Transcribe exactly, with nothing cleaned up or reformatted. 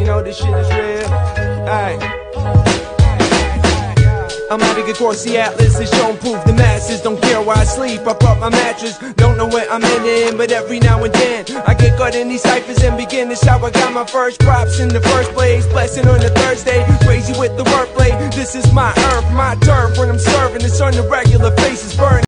you know this shit is real. Ay. I'm having across the atlas, it's shown proof the masses don't care where I sleep. I brought my mattress, don't know where I'm in, but every now and then I get caught in these ciphers and begin to shout. I got my first props in the first place, blessing on the Thursday, crazy with the wordplay. This is my earth, my turf, when I'm serving, it's on the regular, faces burn.